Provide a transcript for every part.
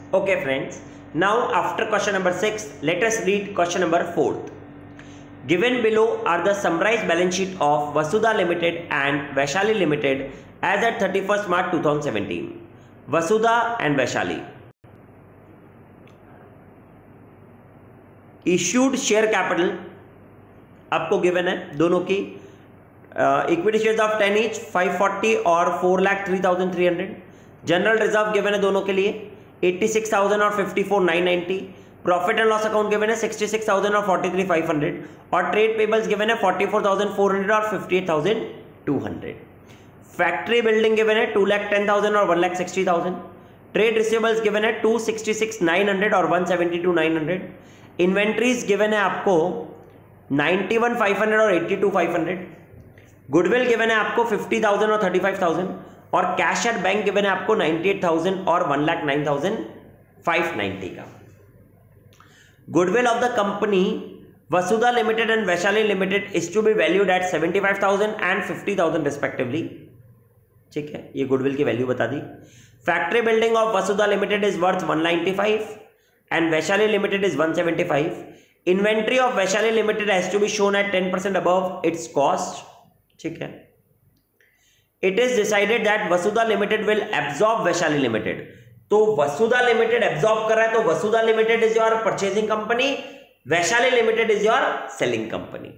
Okay friends, now after question number 6, let us read question number 4. Given below are the summarized balance sheet of Vasudha Limited and Vaishali Limited as at 31st March 2017. Vasudha and Vaishali. Issued share capital आपको given है दोनों की. Equity shares of 10 each 540 और 4,03,300. General reserve given है दोनों के लिए 86,000 और 54,990. Profit and loss account given है 66,000 और 43,500 और ट्रेड पेबल्स गिवन है 44,400 और 58,200. फैक्ट्री बिल्डिंग गिवन है 2,10,000 और 1,60,000. ट्रेड रिसीवेबल्स गिवन है 266,900 और 172,900. इन्वेंट्रीज गिवन है आपको 91,500 और 82,500. गुडविल गिवन है आपको 50,000 और 35,000 और कैश एट बैंक गिवन है आपको 98,000 और 1,09,590 का. Goodwill of the company Vasudha limited and Vaishali limited is to be valued at 75,000 and 50,000 respectively. ठीक है, ये गुडविल की वैल्यू बता दी. Factory building of Vasudha limited is worth 195 and Vaishali limited is 175. Inventory of Vaishali limited has to be shown at 10% above its cost. ठीक है. It is decided that Vasudha limited will absorb Vaishali limited. तो वसुधा लिमिटेड एब्जॉर्ब कर रहा है, तो Vasudha limited is your purchasing company, Vaishali limited is your selling company.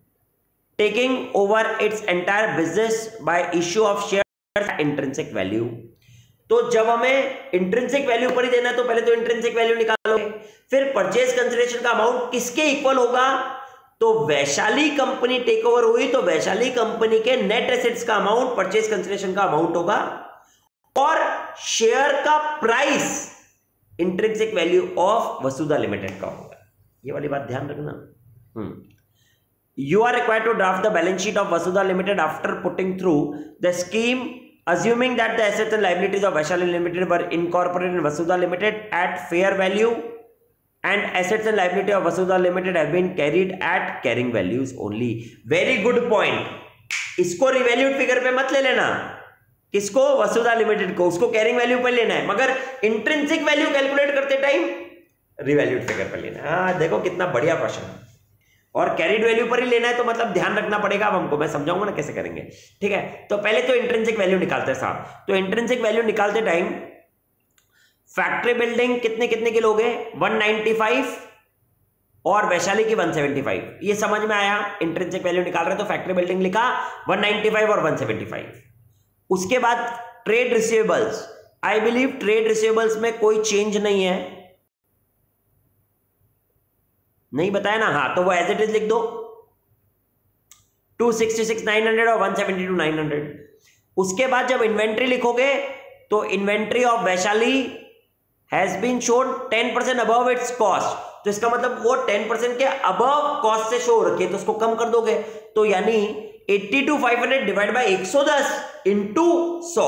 Taking over its entire business by issue of share intrinsic value. तो जब हमें intrinsic value पर ही देना है तो पहले तो इंट्रिंसिक वैल्यू निकालोगे, फिर परचेज कंसिडरेशन का अमाउंट किसके इक्वल होगा, तो वैशाली कंपनी टेक ओवर हुई तो वैशाली कंपनी के नेट एसेट्स का अमाउंट परचेज कंसिडरेशन का अमाउंट होगा और शेयर का price intrinsic value of Vasudha limited का होगा. ये वाली बात ध्यान रखना. You are required to draft the balance sheet of Vasudha limited after putting through the scheme assuming that the assets and liabilities of Vaishali Limited were incorporated in Vasudha Limited at fair value and assets and liability of Vasudha Limited have been carried at carrying values only. Very good point. इसको revalued figure पे मत ले लेना. किसको? वसुधा limited को. उसको carrying value पर लेना है, मगर इंट्रिंसिक वैल्यू कैलकुलेट करते टाइम रिवैल्यूड फिगर पर लेना है. हाँ, देखो कितना बढ़िया क्वेश्चन है. और कैरिड वैल्यू पर ही लेना है तो मतलब ध्यान रखना पड़ेगा. अब हमको मैं समझाऊंगा ना कैसे करेंगे. ठीक है, तो पहले तो इंट्रिंसिक वैल्यू निकालते हैं साहब. तो इंट्रिंसिक वैल्यू निकालते टाइम फैक्ट्री बिल्डिंग कितने कितने के लोगे 195 और वैशाली की 175. ये समझ में आया. इंट्रिंसिक वैल्यू निकाल रहे तो फैक्ट्री बिल्डिंग लिखा 195 और 175. उसके बाद trade receivables, I believe trade receivables में कोई चेंज नहीं है, नहीं बताया ना. हाँ, तो वो एज इट इज लिख दो 266,900 और 172,900. उसके बाद जब इन्वेंट्री लिखोगे तो inventory of Vaishali has been shown 10% above its cost. तो इसका मतलब वो 10% के अबव कॉस्ट से शो रखिए, तो उसको कम कर दोगे. तो यानी 82,500 divide by 110 into 100.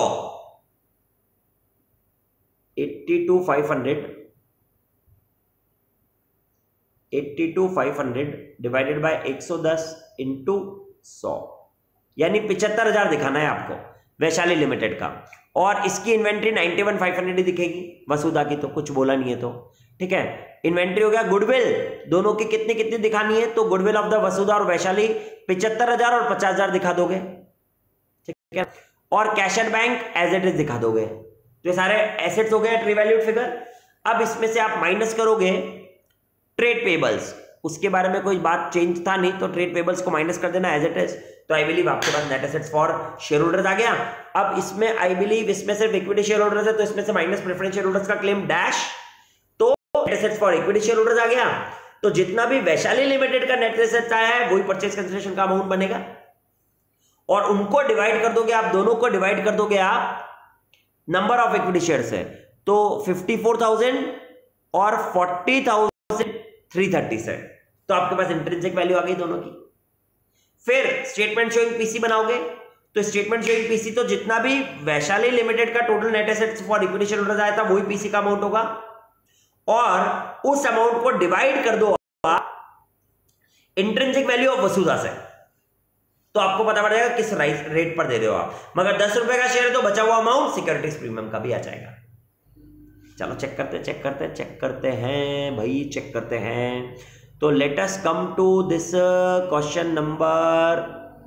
82,500 divided by 110 into 100 यानी 75,000 दिखाना है आपको वैशाली लिमिटेड का. और इसकी इन्वेंट्री 91,500 ही दिखेगी वसुधा की, तो कुछ बोला नहीं है तो ठीक है. इन्वेंट्री हो गया. गुडविल दोनों की कितनी कितनी दिखानी है, तो गुडविल ऑफ द वसुधा और वैशाली 75,000 और 50,000 दिखा दोगे. ठीक है. और cash at bank as it is दिखा दोगे. तो ये सारे एसेट्स हो गए रिवैल्यूड फिगर. अब इसमें से आप माइनस करोगे ट्रेड पेबल्स. उसके बारे में कोई बात चेंज था नहीं, तो ट्रेड पेबल्स को माइनस कर देना एज इट इज. तो आई बिलीव आपके पास net assets for shareholders आ गया. अब इसमें आई बिलीव इसमें सिर्फ इक्विटी शेयर होल्डर्स है, तो इसमें से माइनस प्रेफरेंस शेयर होल्डर्स का क्लेम डैश, तो net assets for equity shareholders आ गया. तो जितना भी वैशाली लिमिटेड का नेट एसेट्स आया है वही परचेज कंसिडरेशन का अमाउंट बनेगा. और उनको डिवाइड कर दोगे आप, दोनों को डिवाइड कर दोगे आप नंबर ऑफ इक्विटी शेयर से, तो 54,000 और 40,330 से. तो आपके पास इंट्रिंसिक वैल्यू आ गई दोनों की. फिर स्टेटमेंट शोइंग पीसी बनाओगे, तो स्टेटमेंट शोइंग पीसी तो जितना भी वैशाली लिमिटेड का total net assets for equity shareholders आया था वही पीसी का अमाउंट होगा. और उस अमाउंट को डिवाइड कर दो इंट्रिंसिक वैल्यू ऑफ वसुधा से, तो आपको पता पड़ेगा किस रेट पर दे रहे हो आप. मगर 10 रुपए का शेयर है तो बचा हुआ अमाउंट सिक्योरिटीज प्रीमियम का भी आ जाएगा. चलो चेक करते हैं भाई, चेक करते हैं। तो let us come to this question number.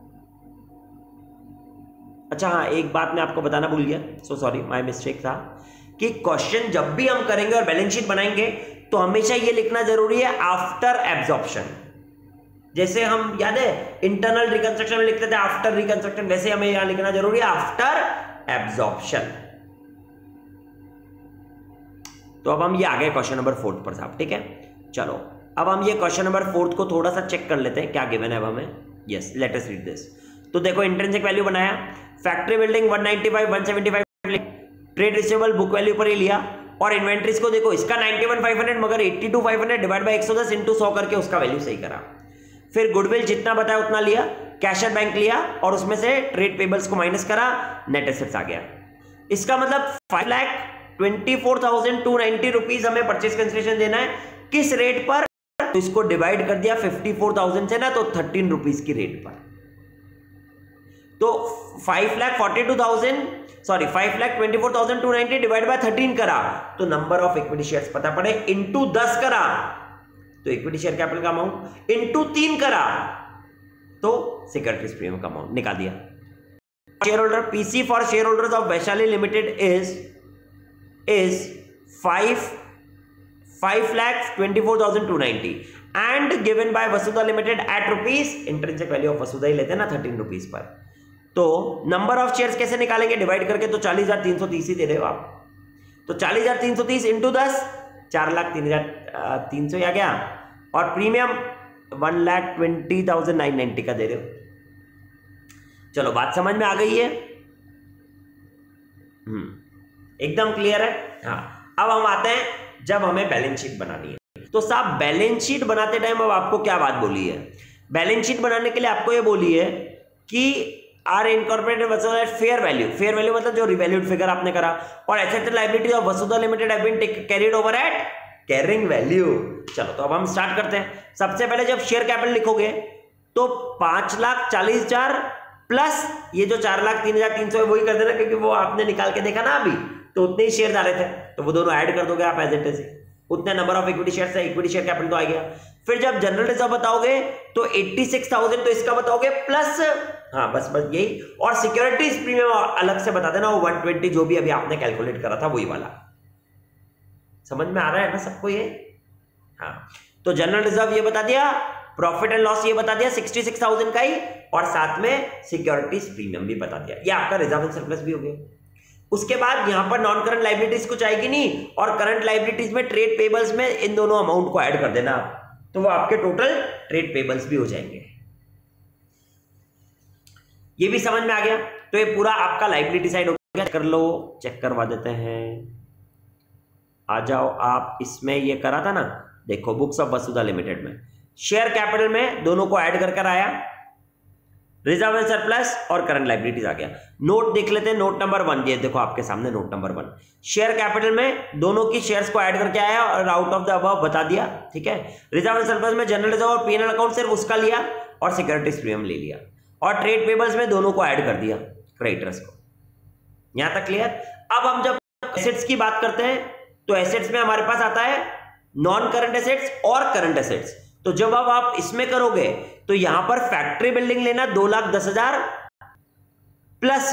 अच्छा हाँ, एक बात मैं आपको बताना भूल गया, सो सॉरी, माय मिस्टेक था, कि क्वेश्चन जब भी हम करेंगे और बैलेंस शीट बनाएंगे तो हमेशा ये लिखना जरूरी है आफ्टर एब्जॉर्प्शन। जैसे हम याद है इंटरनल रिकंस्ट्रक्शन में लिखते थे आफ्टर रिकंस्ट्रक्शन, वैसे हमें यहां लिखना जरूरी है आफ्टर एब्जॉर्प्शन। तो अब हम ये आ गए क्वेश्चन नंबर 4 पर साहब, ठीक है। चलो अब हम ये क्वेश्चन नंबर 4 को थोड़ा सा चेक कर लेते हैं क्या गिवन है अब हमें। Yes, let us read this. तो देखो इंट्रिंसिक वैल्यू बनाया, factory building 195 175, trade receivable book value पर ही लिया, और इन्वेंट्रीज को देखो इसका 91,500 मगर 82,500 डिवाइड बाय 110 इंटू 100 करके उसका वैल्यू सही करा। फिर गुडविल जितना बताया उतना लिया, कैशर बैंक लिया और उसमें से ट्रेड पेबल्स को माइनस करा, नेट एसेट्स आ गया। इसका मतलब 5,24,290 रुपीज हमें परचेज कंसिडरेशन देना है। किस रेट पर? तो इसको डिवाइड कर दिया 54,000 से ना, तो 13 रुपीज की रेट पर। तो 5,24,290 डिवाइड बाय 13 करा तो नंबर ऑफ इक्विटी शेयर्स पता पड़े, इंटू 10 करा तो इक्विटी शेयर कैपिटल का अमाउंट, इंटू 3 करा तो सिक्योरिटीज प्रीमियम का अमाउंट निकाल दिया। Shareholder PC for shareholders of Vaishali limited is 5,24,290 and given by Vasudha limited at rupees, intrinsic value of Vasudha ही लेते हैं ना 13 रुपीज पर। तो नंबर ऑफ शेयर्स कैसे निकालेंगे? डिवाइड करके, तो 40,330 ही दे रहे हो आप, तो 40,330 इंटू 10, 4,03,300 आ गया, और प्रीमियम 1,20,990 का दे रहे हो। चलो बात समझ में आ गई है, एकदम क्लियर है। हाँ, अब हम आते हैं जब हमें बैलेंस शीट बनानी है। तो साहब बैलेंस शीट बनाते टाइम अब आपको क्या बात बोली है? बैलेंस शीट बनाने के लिए आपको ये बोली है कि are incorporated Vasudha fair value मतलब जो रिवैल्यूड फिगर आपने करा, और asset and liability of Vasudha limited have been carried over at carrying value. चलो तो अब हम स्टार्ट करते हैं। सबसे पहले जब शेयर कैपिटल लिखोगे तो 5,40,000 प्लस ये जो 4,03,300 है वही कर देना, क्योंकि वो आपने निकाल के देखा ना अभी, तो उतने ही शेयर आ रहे थे, तो वो दोनों ऐड कर दोगे आप एज इट इज, उतने नंबर ऑफ इक्विटी शेयर से इक्विटी शेयर कैपिटल तो आ गया। फिर जब जनरल रिजर्व बताओगे तो 86,000 तो इसका बताओगे प्लस, हाँ बस यही, और सिक्योरिटीज प्रीमियम अलग से बता देना, वो 120 जो भी अभी आपने कैलकुलेट करा था वही वाला। समझ में आ रहा है ना सबको ये? हाँ, तो जनरल रिजर्व ये बता दिया, प्रॉफिट एंड लॉस ये बता दिया 66,000 का ही, और साथ में सिक्योरिटीज प्रीमियम भी बता दिया, ये आपका रिजर्व एंड सरप्लस भी हो गया। उसके बाद यहां पर नॉन करंट लाइबिलिटीज कुछ आएगी नहीं, और करंट लाइबिलिटीज में ट्रेड पेबल्स में इन दोनों अमाउंट को ऐड कर देना, तो वो आपके टोटल ट्रेड पेबल्स भी हो जाएंगे। ये भी समझ में आ गया। तो ये पूरा आपका लाइबिलिटी साइड हो गया। कर लो, चेक करवा देते हैं। आ जाओ आप, इसमें ये करा था ना, देखो बुक्स ऑफ वसुधा लिमिटेड में शेयर कैपिटल में दोनों को ऐड कर आया, रिजर्व एंड सरप्लस और करंट लाइबिलिटीज आ गया। नोट देख लेते हैं, नोट नंबर 1, ये देखो आपके सामने नोट नंबर 1, शेयर कैपिटल में दोनों की शेयर्स को ऐड करके आया और आउट ऑफ द अबव बता दिया, ठीक है। रिजर्व एंड सरप्लस में जनरल रिजर्व और पीएनएल अकाउंट सिर्फ उसका लिया और सिक्योरिटीज प्रीमियम ले लिया, और ट्रेड पेबल्स में दोनों को ऐड कर दिया, क्रेडिटर्स को। यहां तक क्लियर। अब हम जब एसेट्स की बात करते हैं तो एसेट्स में हमारे पास आता है नॉन करंट एसेट्स और करंट एसेट्स। तो जब अब आप इसमें करोगे तो यहां पर फैक्ट्री बिल्डिंग लेना 2,10,000 प्लस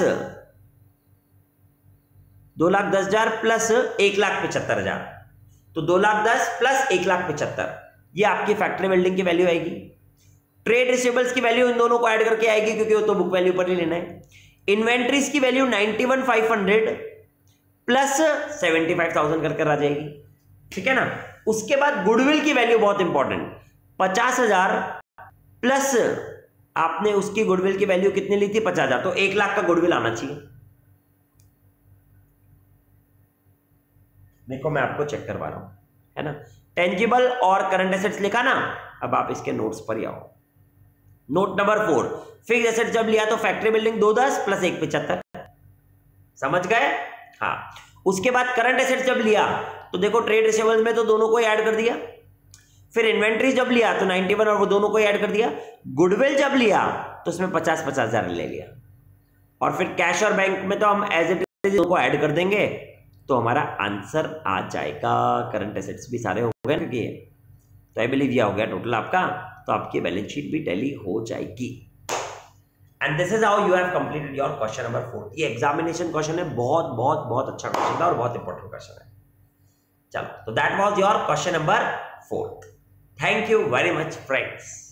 2,10,000 प्लस 1,75,000, तो 2,10,000 प्लस 1,75,000 ये आपकी फैक्ट्री बिल्डिंग की वैल्यू आएगी। ट्रेड रिसीवेबल्स की वैल्यू इन दोनों को ऐड करके आएगी, क्योंकि वो तो बुक वैल्यू पर ही लेना है। इन्वेंट्रीज की वैल्यू 91,500 प्लस 75,000 कर आ जाएगी, ठीक है ना। उसके बाद गुडविल की वैल्यू बहुत इंपॉर्टेंट, 50,000 प्लस आपने उसकी गुडविल की वैल्यू कितनी ली थी? 50,000, तो 1,00,000 का गुडविल आना चाहिए। देखो मैं आपको चेक करवा रहा हूं, है ना। टेंजिबल और करंट एसेट्स लिखा ना, अब आप इसके नोट्स पर ही आओ। नोट नंबर 4, फिक्स्ड एसेट्स जब लिया तो फैक्ट्री बिल्डिंग 2,10 प्लस 1,75, समझ गए? हाँ। उसके बाद करंट एसेट्स जब लिया तो देखो ट्रेड रिसीवेबल्स में तो दोनों को ऐड कर दिया, फिर इन्वेंट्री जब लिया तो 91 और वो दोनों को ऐड कर दिया, गुडविल जब लिया तो उसमें 50,000 ले लिया, और फिर कैश और बैंक में तो हम एज इट इज को ऐड कर देंगे, तो हमारा आंसर आ जाएगा। करंट एसेट्स भी सारे हो गए क्योंकि तो आई बिलीव ये हो गया टोटल आपका, तो आपकी बैलेंस शीट भी टैली हो जाएगी। And this is how you have completed your question number 4। ये एग्जामिनेशन क्वेश्चन है, बहुत बहुत बहुत अच्छा क्वेश्चन था और बहुत इंपॉर्टेंट क्वेश्चन है। चलो, तो that was your question number 4। Thank you very much friends.